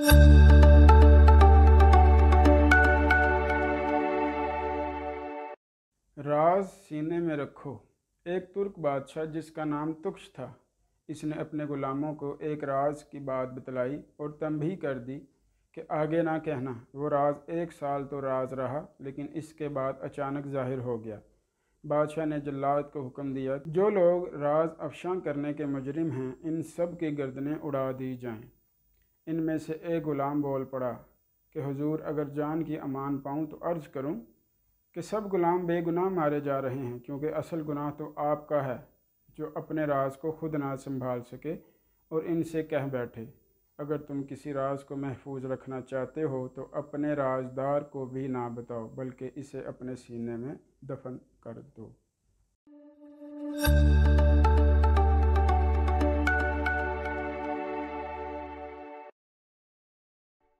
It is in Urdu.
راز سینے میں رکھو۔ ایک ترک بادشاہ جس کا نام تکش تھا، اس نے اپنے غلاموں کو ایک راز کی بات بتلائی اور تنبیہ کر دی کہ آگے نہ کہنا۔ وہ راز 1 سال تو راز رہا، لیکن اس کے بعد اچانک ظاہر ہو گیا۔ بادشاہ نے جلاد کو حکم دیا، جو لوگ راز افشاں کرنے کے مجرم ہیں، ان سب کی گردنیں اڑا دی جائیں۔ ان میں سے ایک غلام بول پڑا کہ حضور، اگر جان کی امان پاؤں تو عرض کروں کہ سب غلام بے گناہ مارے جا رہے ہیں، کیونکہ اصل گناہ تو آپ کا ہے جو اپنے راز کو خود نہ سنبھال سکے اور ان سے کہہ بیٹھے۔ اگر تم کسی راز کو محفوظ رکھنا چاہتے ہو تو اپنے رازدار کو بھی نہ بتاؤ، بلکہ اسے اپنے سینے میں دفن کر دو۔